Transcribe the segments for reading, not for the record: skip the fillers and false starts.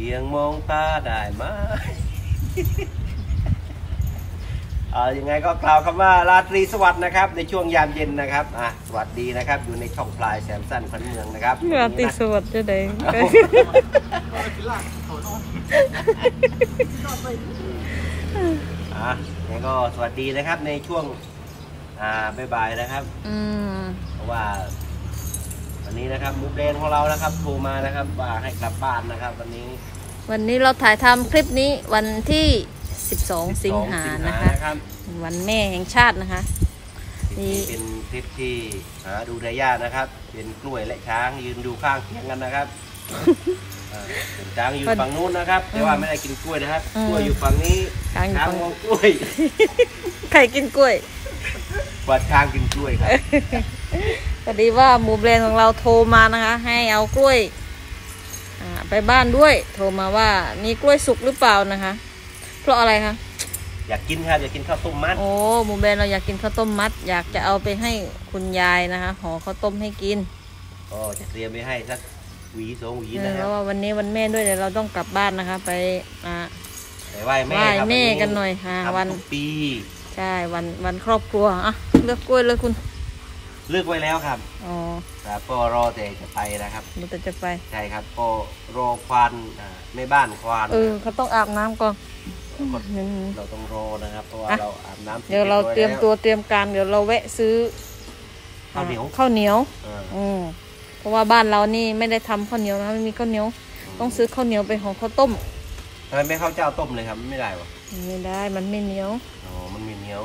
พียงมองตาได้ไหมยังไงก็กล่าวคำว่าราตรีสวัสดิ์นะครับในช่วงยามเย็นนะครับสวัสดีนะครับอยู่ในช่องปลายแสมสั้นพันเมืองนะครับราตรีสวัสดิ์จะได้งั้นก็สวัสดีนะครับในช่วงบ่ายๆนะครับเพราะว่าวันนี้นะครับมุกเดนของเรานะครับโทรมานะครับว่าให้กลับบ้านนะครับวันนี้เราถ่ายทำคลิปนี้วันที่12 สิงหานะคะวันแม่แห่งชาตินะคะนี่เป็นคลิปที่หาดูได้ยากนะครับเป็นกล้วยและช้างยืนดูข้างเคียงกันนะครับช้างอยู่ฝั่งนู้นนะครับแต่ว่าไม่ได้กินกล้วยนะครับกล้วยอยู่ฝั่งนี้ช้างมองกล้วยใครกินกล้วยว่าช้างกินกล้วยครับพอดีว่าหมู่แบรนด์ของเราโทรมานะคะให้เอากล้วยไปบ้านด้วยโทรมาว่ามีกล้วยสุกหรือเปล่านะคะเพราะอะไรคะอยากกินครับอยากกินข้าวต้มมัดโอ้หมู่แบรนด์เราอยากกินข้าวต้มมัดอยากจะเอาไปให้คุณยายนะคะห่อข้าวต้มให้กินจะเตรียมไปให้สักหวี2 หวีนะครับเพราะว่าวันนี้วันแม่ด้วยเดี๋ยวเราต้องกลับบ้านนะคะไปไหว้แม่กันหน่อยวันปีใช่วันครอบครัวเลือกกล้วยเลยคุณเลือกไว้แล้วครับครับก็รอแต่จะไปนะครับแต่จะไปใช่ครับก็รอควานแม่บ้านควานเขาต้องอาบน้ำก่อนเราต้องรอนะครับเพราะว่าเราอาบน้ำเดี๋ยวเราเตรียมตัวเตรียมการเดี๋ยวเราแวะซื้อข้าวเหนียวเพราะว่าบ้านเรานี่ไม่ได้ทำข้าวเหนียวนะไม่มีข้าวเหนียวต้องซื้อข้าวเหนียวไปห่อข้าวต้มทำไมไม่ข้าวเจ้าต้มเลยครับไม่ได้วะไม่ได้มันไม่เหนียวมันมีเหนียว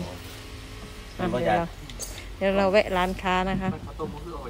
เดี๋ยวเราแวะร้านค้านะคะบัดข้าวต้ม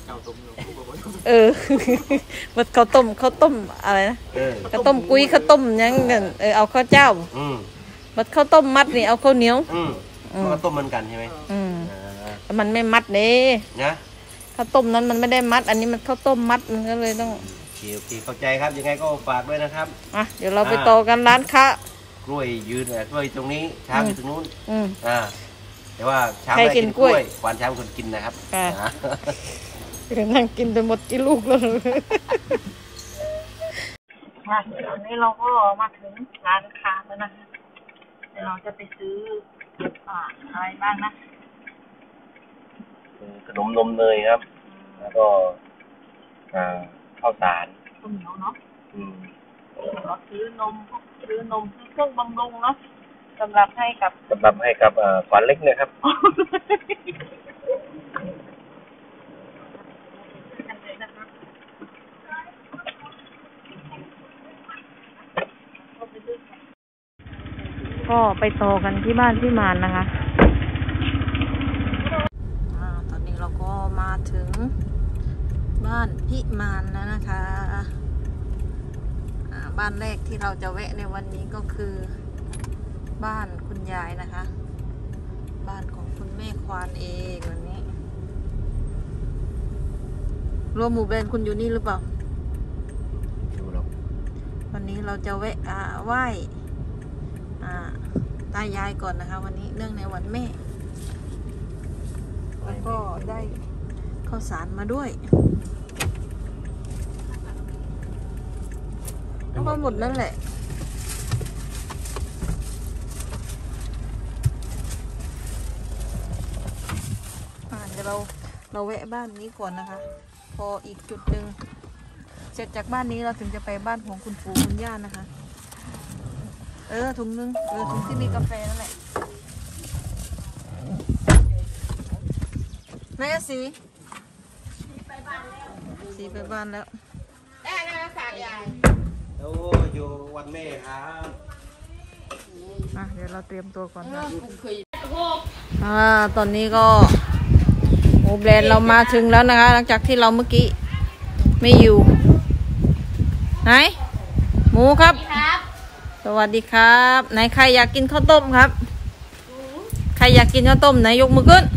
อะไรนะข้าวต้มกุ้ยข้าวต้มยังเอาข้าวเจ้าบัดข้าวต้มมัดนี่เอาข้าวเหนียวข้าวต้มเหมือนกันใช่ไหมแต่มันไม่มัดเด้นะข้าวต้มนั้นมันไม่ได้มัดอันนี้มันข้าวต้มมัดมันก็เลยต้องโอเคเข้าใจครับยังไงก็ฝากด้วยนะครับเดี๋ยวเราไปต่อกันร้านค้ากล้วยยืนกล้วยตรงนี้ช้างอยู่ตรงนู้นแต่ว่าช้างไม่กินกล้วยควานช้างคนกินนะครับนั่งกินไปหมดกี่ลูกแล้วตอนนี้เราก็มาถึงร้านค้าแล้วนะเดี๋ยวเราจะไปซื้ออะไรบ้างนะขนมนมเนยครับแล้วก็ข้าวสารข้าวเหนียวเนาะเราซื้อนมซื้อเครื่องบำรุงเนาะสำหรับให้กับขวัญเล็กเนี่ยครับก็ไปต่อกันที่บ้านพี่มานนะคะตอนนี้เราก็มาถึงบ้านพี่มานแล้วนะคะบ้านแรกที่เราจะแวะในวันนี้ก็คือบ้านคุณยายนะคะบ้านของคุณแม่ควานเองวันนี้รวมหมู่แบรนด์คุณอยู่นี่หรือเปล่าอยู่หรอกวันนี้เราจะแวะไหว้ตายายก่อนนะคะวันนี้เนื่องในวันแม่แล้วก็ได้ข้าวสารมาด้วยแล้วก็หมดนั่นแหละเดี๋ยวเราแวะบ้านนี้ก่อนนะคะพออีกจุดหนึ่งเสร็จจากบ้านนี้เราถึงจะไปบ้านของคุณปู่คุณย่านะคะถุงนึงถุงที่มีกาแฟนั่นแหละแม่สีไปบ้านแล้วได้แล้วฝากยายอยู่วันแม่ครับเดี๋ยวเราเตรียมตัวก่อนตอนนี้ก็โอ้แบรนด์เรามาถึงแล้วนะคะหลังจากที่เราเมื่อกี้ไม่อยู่ไหนหมูครับสวัสดีครับไหนใครอยากกินข้าวต้มครับใครอยากกินข้าวต้มไหนยกมือขึ้น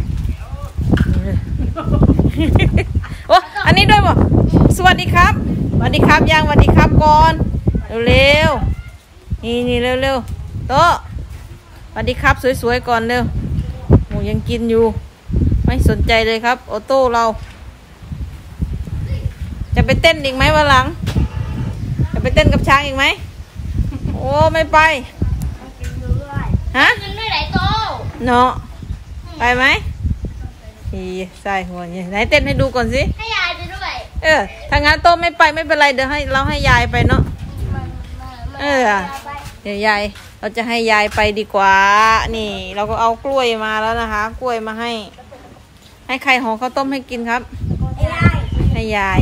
โอ้อันนี้ด้วยบ่สวัสดีครับสวัสดีครับยังสวัสดีครับก่อนเร็วๆนี่เร็วๆโต๊ะสวัสดีครับสวยๆก่อนเร็วหมูยังกินอยู่ไม่สนใจเลยครับออโต้เราจะไปเต้นอีกไหมวันหลังจะไปไปเต้นกับช้างอีกไหมโอ้ไม่ไปฮะมันไม่ไหลโตเนาะไปไหมอีใส่หัวเนี่ยไหนเต้นให้ดูก่อนสิให้ยายไปด้วยถ้างั้นโตไม่ไปไม่เป็นไรเดี๋ยวให้เราให้ยายไปเนาะเดี๋ยวยายเราจะให้ยายไปดีกว่านี่เราก็เอากล้วยมาแล้วนะคะ กล้วยมาให้ใครห่อข้าวต้มให้กินครับให้ยาย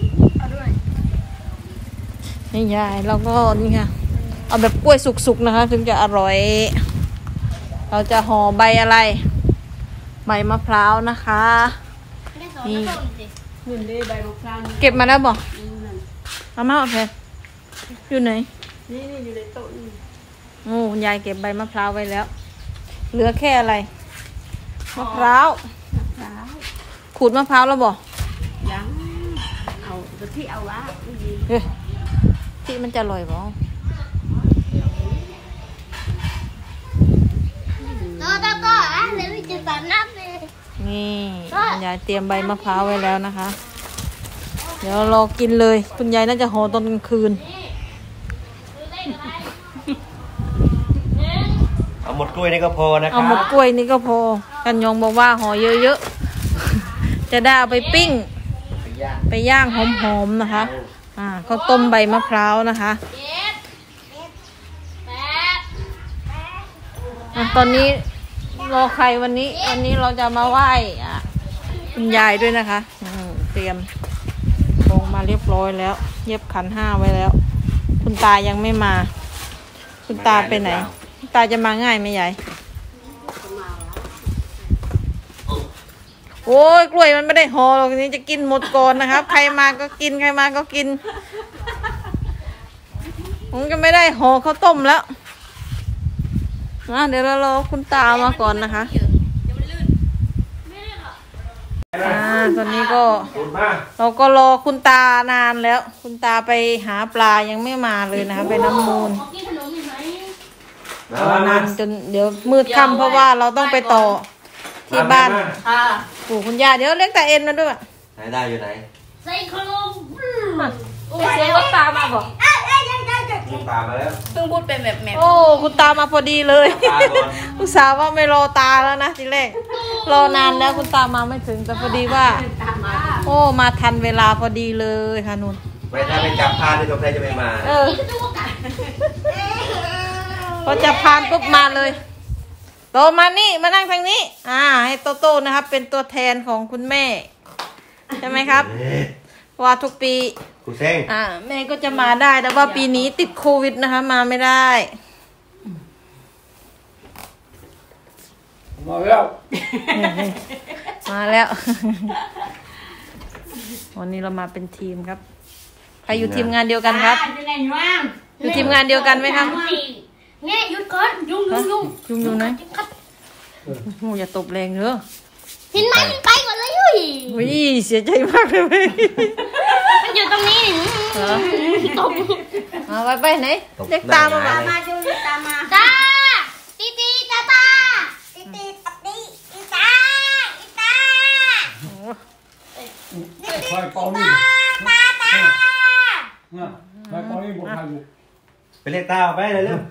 ให้ยายแล้วก็นี่ค่ะเอาแบบกล้วยสุกๆนะคะถึงจะอร่อยเราจะห่อใบอะไรใบมะพร้าวนะคะนี่เก็บมาแล้วบอกเอามาเอาไปอยู่ไหนนี่อยู่ในโต๊ะนี่โอ้คุณยายเก็บใบมะพร้าวไว้แล้วเหลือแค่อะไรมะพร้าวขูดมะพร้าวแล้วบอกยังเอาที่เอาละที่มันจะอร่อยบ่ก็เดี๋ยวจะตัดน้ำเลยนี่คุณยายเตรียมใบมะพร้าวไว้แล้วนะคะ เดี๋ยวรอกินเลยคุณยายน่าจะห่อตอนกลางคืนเอาหมดกล้วยนี่ก็พอนะครับเอาหมดกล้วยนี่ก็พอกันยองบอกว่าห่อเยอะๆจะได้เอาไปปิ้งไปย่างหอมๆนะคะข้าวต้มใบมะพร้าวนะคะตอนนี้รอใครวันนี้เราจะมาไหว้คุณยายด้วยนะคะเตรียมลงมาเรียบร้อยแล้วเย็บขันห้าไว้แล้วคุณตายังไม่มาคุณตาไปไหนคุณตาจะมาง่ายไหมยายโอ้ยกล้วยมันไม่ได้ห่อหรอกนี้จะกินหมดก่อนนะครับใครมาก็กินผมก็ไม่ได้ห่อข้าวต้มแล้วเดี๋ยวเรารอคุณตามาก่อนนะคะตอนนี้ก็เราก็รอคุณตานานแล้วคุณตาไปหาปลายังไม่มาเลยนะคะไปน้ำมูลรอนานจนเดี๋ยวมืดค่ำเพราะว่าเราต้องไปต่อที่บ้านปู่คุณย่าเดี๋ยวเรียกตาเอ็นมาด้วยไหนได้อยู่ไหนใส่ขนมเสียงรถตามาบอกตามาแล้วเพิ่งพูดเป็นแบบแมวโอ้คุณตามาพอดีเลยอุตส่าห์ว่าไม่รอตาแล้วนะทีแรกรอนานแล้วคุณตามาไม่ถึงแต่พอดีว่าโอ้มาทันเวลาพอดีเลยค่ะนุ่นไม่ถ้าไปจับพานที่ตรงไหนจะไม่มาพอจับพานปุ๊บมาเลยโตมานี่มานั่งทางนี้ให้โตโต้นะครับเป็นตัวแทนของคุณแม่ใช่ไหมครับว่าทุกปีกูเซ้งแม่ก็จะมาได้แต่ว่าปีนี้ติดโควิดนะคะมาไม่ได้มาแล้ววันนี้เรามาเป็นทีมครับใครอยู่ทีมงานเดียวกันครับอยู่ทีมงานเดียวกันไหมครับเนี่ยหยุดก่อนยุ่งนะโอ้อย่าตบแรงเนอะเห็นไหมมันไปก่อนเลยยุ้ยเสียใจมากเลยมันอยู่ตรงนี้ตบไปไหนเรียกตามาจุ๊บตามาตาตีตาตาตีตาคอยเป่านี่คอยเป่านี่ผมทำอยู่ไปเรียกตาไปเลยเร็ว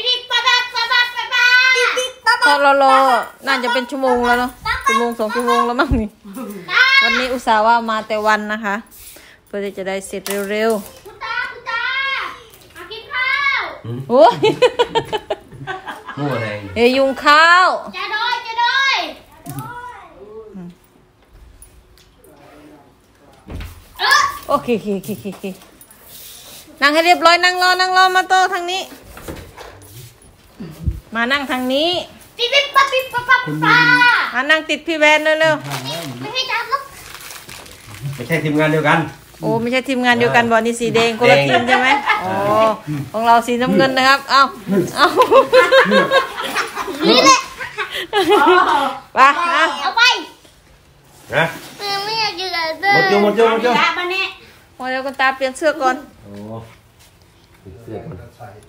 พอรอน่าจะเป็นชั่วโมงแล้วเนาะ2 ชั่วโมงแล้วมั้งนี่วันนี้อุตส่าห์ว่ามาแต่วันนะคะเพื่อที่จะได้เสร็จเร็วๆคุณตามากินข้าวโอ้ยมั่วอะไรยุงข้าวจะโดยโอเคนั่งให้เรียบร้อยนั่งรอมาโตทางนี้มานั่งทางนี้นั่งติดพี่แวนเร็วๆไม่ใช่จับหรอกไม่ใช่ทีมงานเดียวกันโอ้ไม่ใช่ทีมงานเดียวกันบอลนี่สีแดงคนละทีมใช่ไหมอ๋อของเราสีน้ำเงินนะครับเอานี่แหละไปเอาไปนะไม่อยากยืนหมดจุพอแล้วคุณตาเปลี่ยนเสื้อก่อนเสื้อก่อน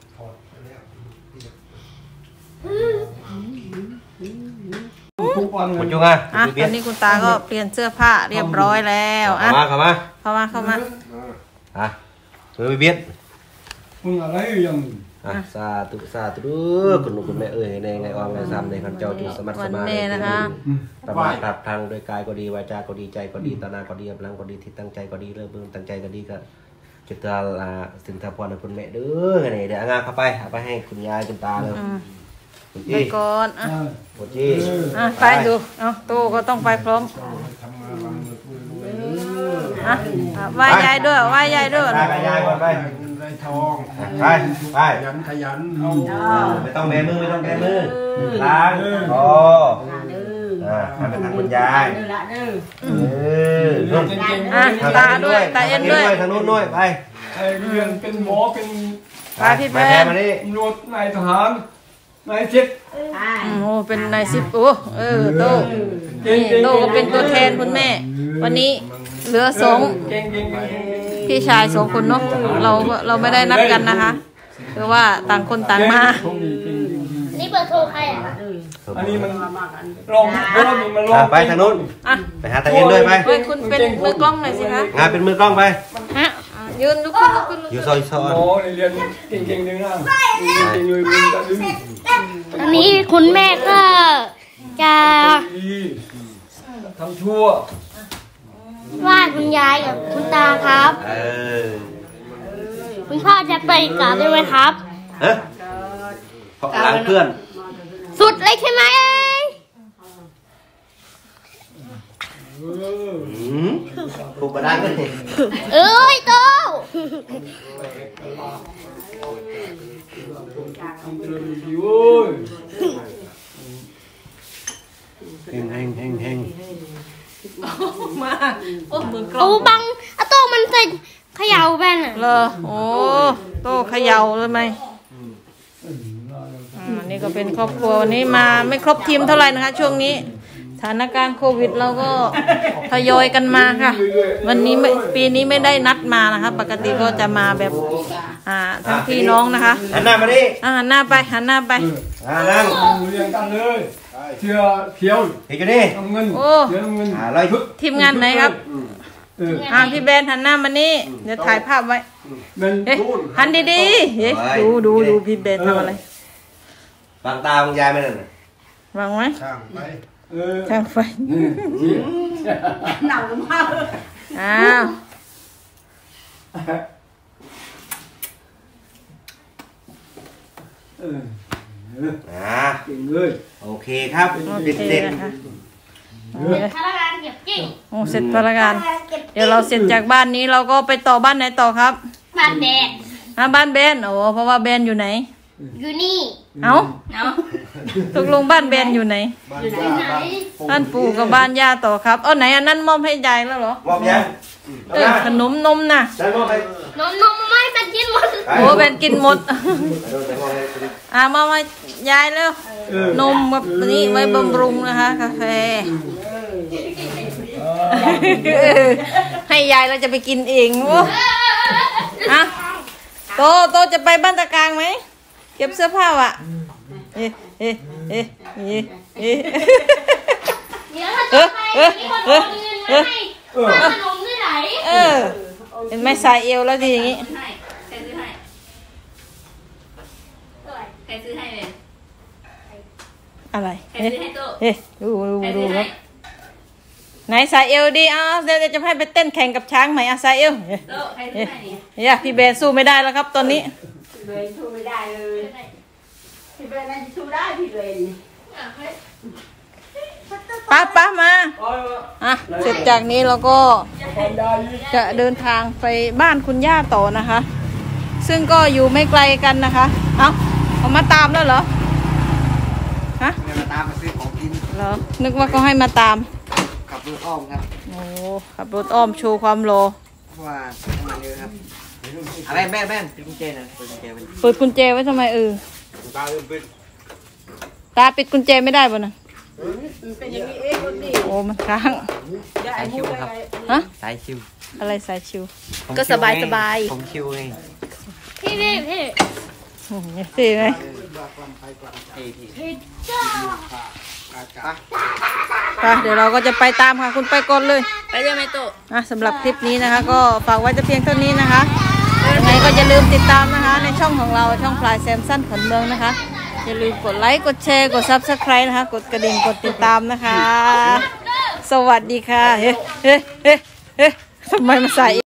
คุณจุงตอนนี้คุณตาก็เปลี่ยนเสื้อผ้าเรียบร้อยแล้วเข้ามาเข้ามามือไปเบียดมึงอะไรยังสาธุสาธุคุณลุงคุณแม่ในไงอองไงซ้ำในขันเจ้าจุสมัติสมาประมาทปรับทางโดยกายก็ดีวาจาก็ดีใจก็ดีตานาก็ดีพลังก็ดีที่ตั้งใจก็ดีเริ่มเบิ่งตั้งใจก็ดีก็จุดตาสินทพรคุณแม่เด้อไงเดี๋ยวงานเข้าไปเอาไปให้คุณยายคุณตาเลยคุณไปจี้ก่อนอ่ะคุณจี้ไปดูเอาตู้ก็ต้องไปพร้อมอ่ะไหว้ยายด้วยไหว้ยายด้วยไปยายก่อนไปได้ทองไปไปขยันไม่ต้องแบมือไม่ต้องแบมือล้างคอทำเป็นทางคุณยายนุ่มอ่ะตาด้วยตาเอ็นด้วยทางนู้นด้วยไปไอ้เรียนเป็นหมอเป็นไปพี่แพแพรมานี่ตำรวจนายทหารนายจิตโอ้เป็นนายสิบโอ้โตนี่โตก็เป็นตัวแทนคุณแม่ วันนี้เหลือสองเก่งพี่ชายสองคนเนาะเราไม่ได้นัดกันนะคะคือว่าต่างคนต่างมานี่เบอร์โทรใครอ่ะอันนี้มันลองมันลองไปทางนู้นอ่ะไปหาตาเอ็นด้วยไปเฮ้ยคุณเป็นมือกล้องหน่อยสิคะเป็นมือกล้องไปฮะยืนลุกขึ้นลุกขึ้นอยู่ซอยซอยหมอเรียนเก่งๆดึงนะเก่งๆเลยมึงจะดึงอันนี้คุณแม่ก็จะดีทำชั่วว่าคุณยายกับคุณตาครับ คุณพ่อจะไปกราบได้ไหมครับฮะเพราะล้างเพื่อนสุดเลยใช่ไหมถูกกระดานกันเองเอ้ยโตดีโว้ยเฮงมาโอ้มือกล้อโอ้งบังอะโตมันใส่เขย่าแบนอ่ะเลอโอ้โตเขย่าเลยไหมนี่ก็เป็นครอบครัววันนี้มาไม่ครบทีมเท่าไหร่นะคะ ช่วงนี้สถานการณ์โควิดเราก็ทยอยกันมาค่ะ วันนี้ปีนี้ไม่ได้นัดมานะคะปกติก็จะมาแบบทั้งพี่น้องนะคะหันหน้ามาดิหันหน้าไปหันหน้าไปนั่งเรียนกันเลยเชื่อเขียวเห็นอยู่นี่น้ำเงินโอ้เขียวน้ำเงินร้อยชุดทีมงานไหนครับพี่แบนหันหน้ามานี่เดี๋ยวถ่ายภาพไว้เงินเฮ้ยหันดีๆเฮ้ยดูพี่แบนทำอะไรบางตาบางยายไม่นั่นวางไว้ช่างไปช่างไฟหนาวมากอ้าวเก่งเลยโอเคครับโอเด็เคกนะคะพนักงานเก็บจริงโอ้เสร็จภารการเดี๋ยวเราเสร็จจากบ้านนี้เราก็ไปต่อบ้านไหนต่อครับบ้านแดดบ้านแบนโอ้เพราะว่าแบนอยู่ไหนอยู่นี่เอ้าเนาะตกลงบ้านแบนอยู่ไหนอยู่ไหนบ้านปู่กับบ้านย่าต่อครับไหนอันนั้นมอบให้ยายแล้วเหรอๆมอบยังขนมนมน่ะได้มอบไปนมไม่เป็นกินหมดโอ้แบนกินหมด มอบให้ยายแล้วนมแบบนี้ไว้บำรุงนะคะกาแฟให้ยายเราจะไปกินเองโอ้อะโตจะไปบ้านตะกลางไหมเก็บเสื้อผ้าอ่ะเดี๋ยวถ้าจะไปมีคนโอนเงินมาให้ค่าขนมที่ไหนเห็นไหมใส่เอวแล้วทีอย่างนี้ใครซื้อให้ใครซื้อให้เลยอะไรใครซื้อให้โตดูครับไหนใส่เอวดีเดี๋ยวจะให้ไปเต้นแข่งกับช้างไหมใส่เอวโตใครซื้อให้นี่พี่เบนสู้ไม่ได้แล้วครับตอนนี้พี่เบนสู้ไม่ได้เลยพี่เบนน่าจะสู้ได้พี่เบนป้ามาเสร็จจากนี้เราก็จะเดินทางไปบ้านคุณย่าต่อนะคะ ซึ่งก็อยู่ไม่ไกลกันนะคะเอามาตามแล้วเหรอฮะมาตามมาซื้อของกินเหรอนึกว่าก็ให้มาตามขับรถอ้อมครับโอ้ขับรถอ้อมโชว์ความโลเพราะว่าซื้อมาเยอะครับอะไรแม่ปิดกุญแจนะปิดกุญแจมันเปิดกุญแจไว้ทำไมตาปิดกุญแจไม่ได้ป่ะนะโอ้มันค้างสายชิวครับฮะสายชิวอะไรสายชิวผมก็สบายผมชิวไงพี่สิไง ไปเดี๋ยวเราก็จะไปตามค่ะคุณไปก่อนเลยไปได้ไหมโตสำหรับคลิปนี้นะคะ ก็ฝากไว้แต่เพียงเท่านี้นะคะยังไงไงก็อย่าลืมติดตามนะคะ ในช่องของเราช่องพลายแซมสั้นขนเมืองนะคะอย่าลืมกดไลค์กดแชร์กด Subscribe นะคะกดกระดิ่งกดติดตามนะคะ สวัสดีค่ะเฮ้ทำไมมาใส่